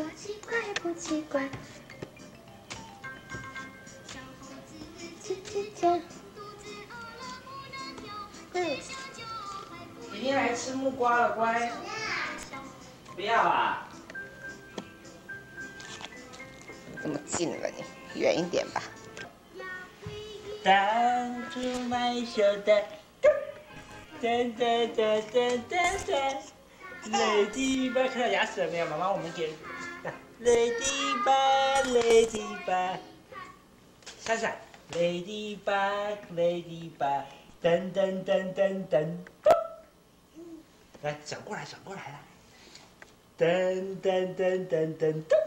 就奇怪不奇怪？ 今天来吃木瓜了，乖。不要啊！ 这么近了你，远一点吧。 当初买小的，噔噔噔噔噔噔。Ladybug， 看到牙齿了没有？妈妈，我们给 Ladybug， 闪闪 Ladybug， 噔噔噔噔噔，来转过来了，噔噔噔噔噔噔，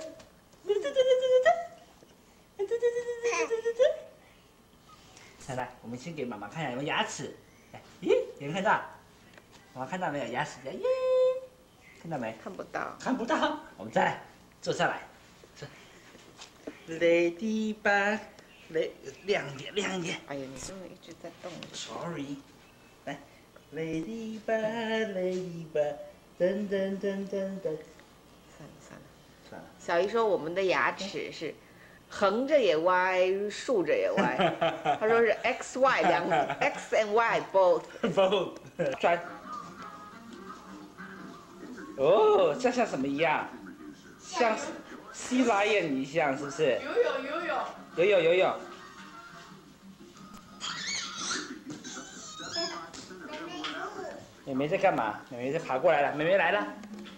来，我们先给妈妈看一下有没有牙齿。来，咦，有没有看到？妈妈看到没有？牙齿耶，看到没？ 看不到。 看不到。我们再来，坐下来。Ladybug， 亮一点，亮一点。 哎呀，你怎么一直在动 ？Sorry， 来 ，Ladybug， 噔噔噔噔噔。算了。 小姨说我们的牙齿是横着也歪，竖着也歪。她说是 X Y 两 X and Y both。 转。哦，这像什么一样？像 Sea Lion 一样，是不是？游泳。妹妹在干嘛？妹妹在爬过来了。妹妹来了。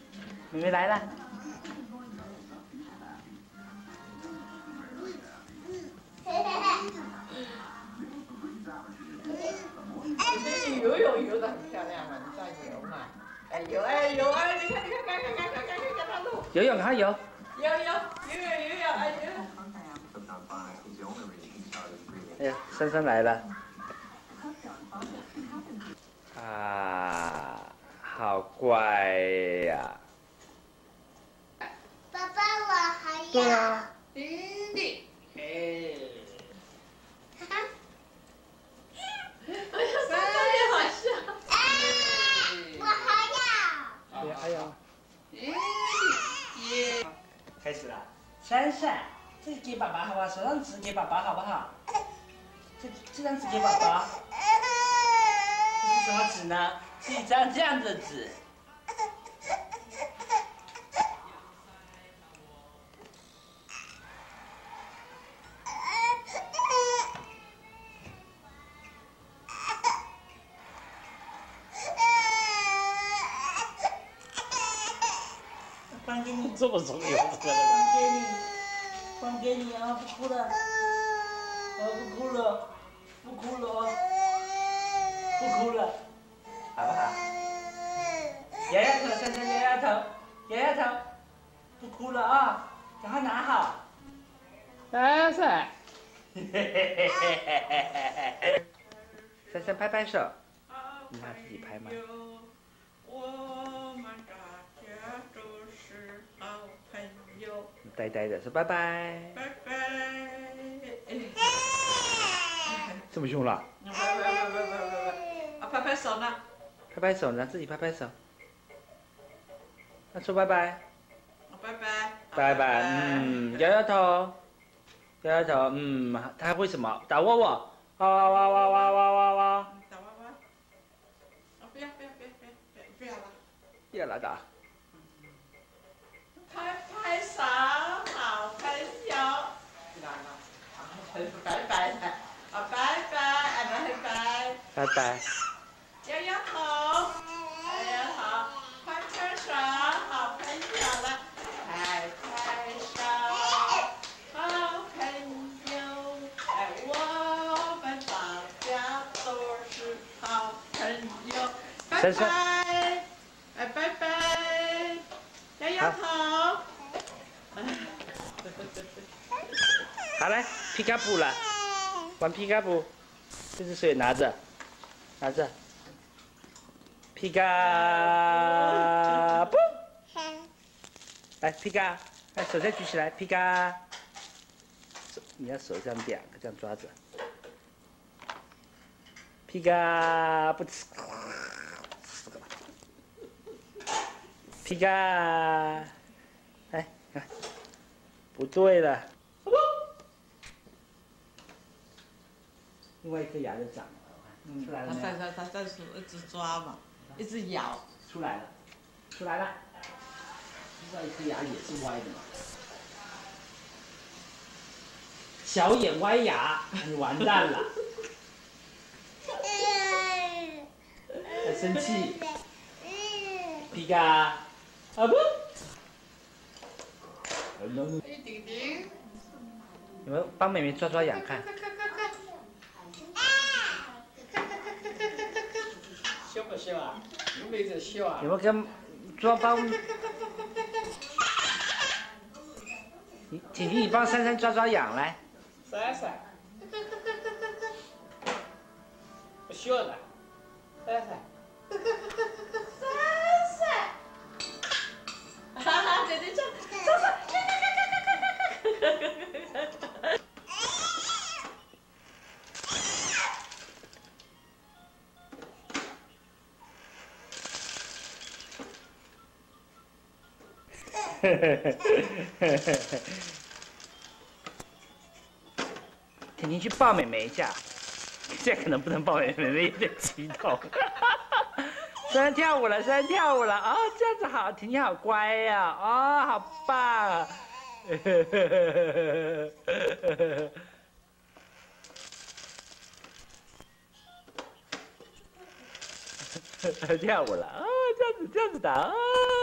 游泳游得很漂亮嘛，你在游嘛？哎游，你看它录。 游泳，快游！ 游，哎游。 哎呀，珊珊来了。啊，好乖呀！ 爸爸，我还要。 对啊。 的。哎。哎呀，珊珊也好笑。 我还要。 哎呀。开始了，珊珊，这个给爸爸好不好？手上纸给爸爸好不好？这张纸给爸爸。这是什么纸呢？是一张这样的纸。还给你，这么重要，还给你啊！不哭了，啊，不哭了，好不好？摇摇头，珊珊摇摇头，不哭了啊！赶快拿好。珊珊，珊珊拍拍手，你怕自己拍吗？呆呆的说拜拜。拜拜。这么凶了？ 不，啊，拍拍手呢？ 拍拍手呢？自己拍拍手。那说拜拜。 拜拜。 拜拜。摇摇头。他会什么？打窝窝。哇。打窝窝。不要了。不要了打。 拍手，好朋友。拜拜的，啊拜拜， 拜拜。 摇摇头，拍拍手，好朋友了，拍拍手，好朋友，我们大家都是好朋友，拜拜，拜拜，摇摇头。 好来，皮卡布了，玩皮卡布，这只手也拿着，皮卡布，来皮卡，来手再举起来，皮卡，你要手这样两个这样抓着，皮卡布，皮卡，来， 不对了，另外一颗牙就长了，出来了没有？ 他在手一直抓嘛，一直咬。 出来了，出来了。另外一颗牙也是歪的嘛。小眼歪牙，你完蛋了。还生气。皮卡，啊不。 弟弟， 你们帮妹妹抓抓痒看。 笑不笑啊？有没有在笑啊？ 有没有跟帮？婷婷，你帮珊珊抓抓痒来。 珊珊，不笑了，珊珊。 哈哈，姐姐叫， 婷婷去抱妹妹一下，现在可能不能抱妹妹，妹妹有点激动。珊珊跳舞了，珊珊跳舞了，哦，这样子好，婷婷好乖呀，哦，好棒啊！跳舞了，哦，这样子打，哦，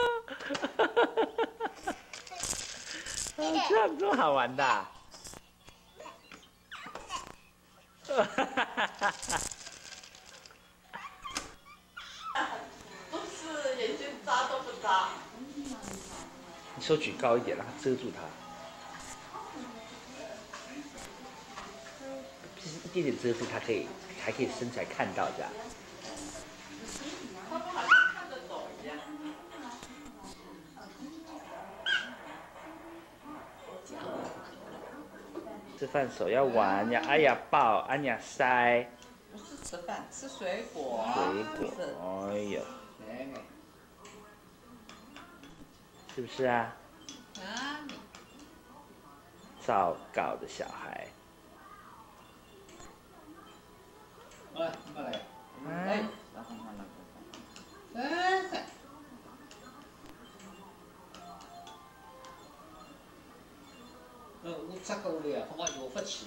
这样多好玩的。 不是眼睛眨都不眨。 你手举高一点，让它遮住它。就是一点点遮住，它还可以伸出来看到这样。 他们好像看得懂一样。 吃饭手要玩呀，哎呀抱，哎呀塞。 不是吃饭，吃水果。 水果，哎呦，是不是啊？ 啊。 糟糕的小孩。 来，过来。 哎。珊珊。 我这个了，恐怕有福气。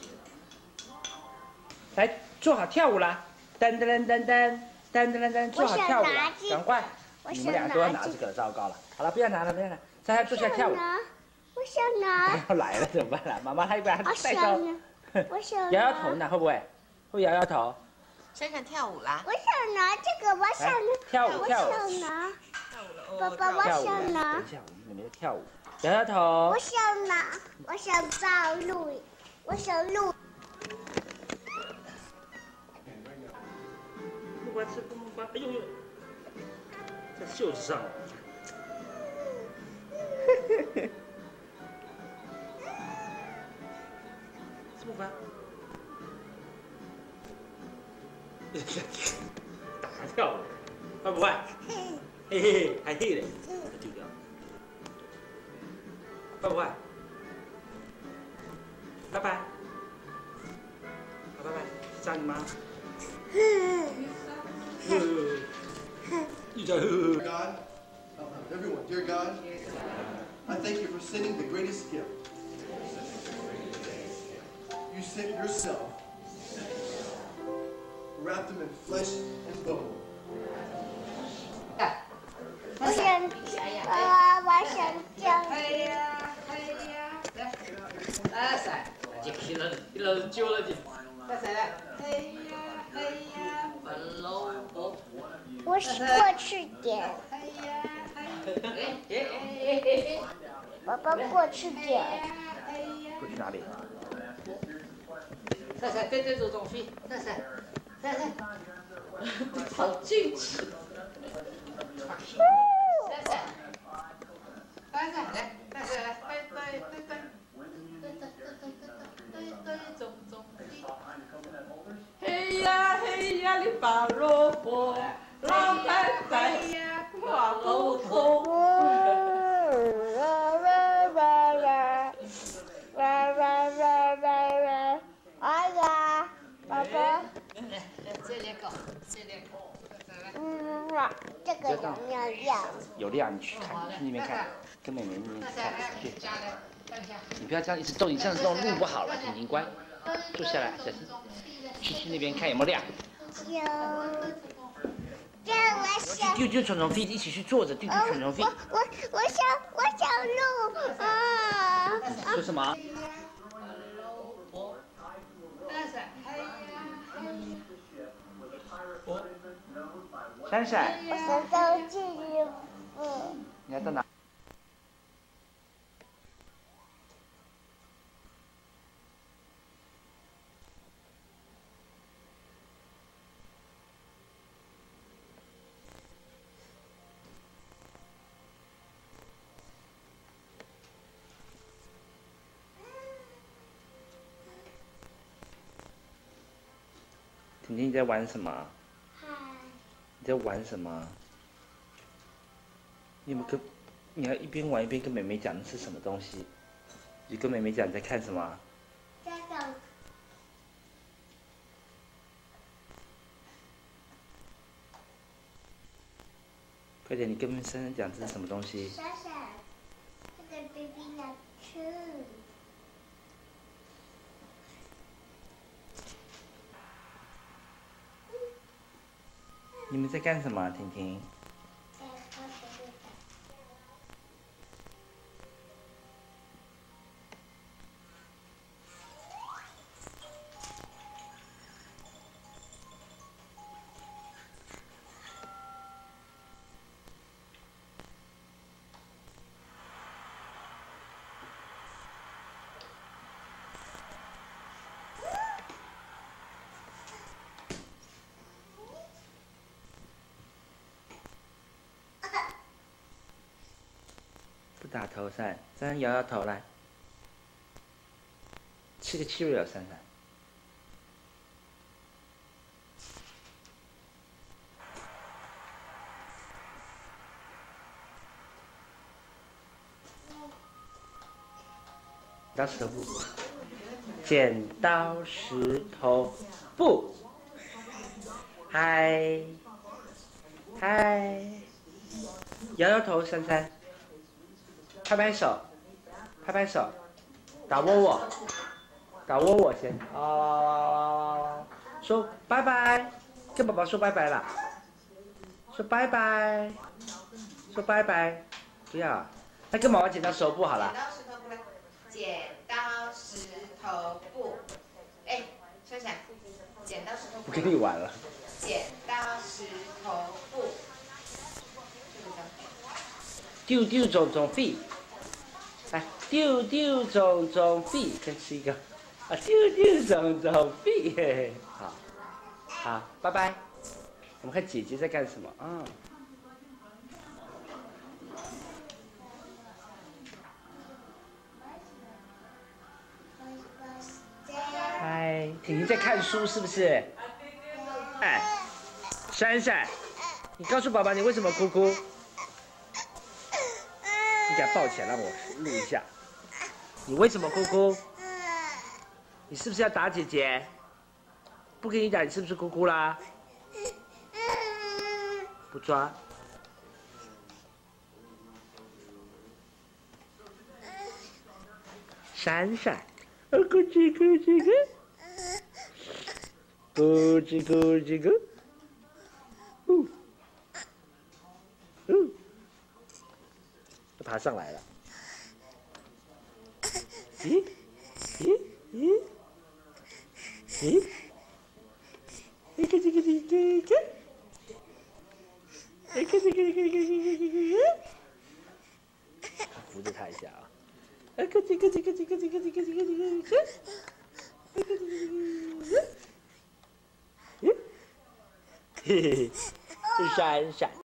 来，做好跳舞啦！噔噔噔噔噔噔噔噔，做好跳舞啦！赶快，你们俩都要拿这个，糟糕了！好了，不要拿了，不要拿，珊珊坐下跳舞。 我想拿。 要来了怎么办啦？妈妈还把它带走。 我想摇摇头呢，会不会？会摇摇头。 先看跳舞啦。 我想拿这个，我想拿。 跳舞跳舞。 我想拿。 跳舞了。 爸爸，我想拿。 等一下，我们跳舞。摇摇头。 我想拿，我想照录，我想录。 木瓜吃木瓜，哎呦呦，在袖子上了。吃木瓜。打跳舞，会不会？嘿嘿嘿，还嘿嘞，丢掉。会不会？拜拜。好，拜拜。杀你妈。 God, everyone, dear God, I thank you for sending the greatest gift. You sent yourself, wrapped him in flesh and bone. 我想，我想叫。 哎呀，来，珊珊，就去了揪了去。珊珊来，哎呀，笨萝卜。 我是过去点，爸爸过去点。 过去哪里？ 珊珊，对走东西，珊珊，好进去。珊珊，来，珊珊来，对，走。嘿呀，你拔萝卜，老太太呀，挂沟通。 这个有没有亮？ 有亮，你去看，去那边看，跟妹妹那边看。去。你不要这样一直动，你这样动录不好了，婷婷乖，坐下来，小心。去那边看有没有亮。 有。这我想。 丢丢虫虫飞，一起去坐着丢丢虫虫飞。 我想录啊。 说什么？闪闪。 我想到这里。 你要到哪？婷婷，你在玩什么？你在玩什么？你要一边玩一边跟妹妹讲是什么东西？你跟妹妹讲你在看什么？ 这个。 快点，你跟珊珊讲这是什么东西？ 闪闪，这个 baby 要吃。 你们在干什么，婷婷？不打头噻，珊珊摇摇头来，吃个Cheerio，珊珊。刀石头布，剪刀石头布，嗨，嗨，摇摇头，珊珊。拍拍手，拍拍手，打窝窝，打窝窝先啊！说拜拜，跟宝宝说拜拜了，说拜拜，说拜拜，不要，那跟宝宝剪刀石头布好了。 剪刀石头布，哎，珊珊，剪刀石头布。 不跟你玩了。 剪刀石头布。 丢丢种种飞。来，丢丢种种飞，先吃一个，啊，丢丢种种飞，嘿嘿，好，好，拜拜。我们看姐姐在干什么啊？嗨，婷婷在看书是不是？哎，珊珊，你告诉爸爸你为什么哭哭？你给他抱起来，让我录一下。你为什么哭哭？你是不是要打姐姐？不给你打，你是不是哭哭啦？不抓。闪闪，咕叽咕叽咕，咕叽咕叽咕，爬上来了。咦？咦？咦？咦？一个这个这个，一个这个这个，扶着他一下啊！一个这个这个这个这个这个这个这个，一个这个这个，嘿嘿嘿，闪闪。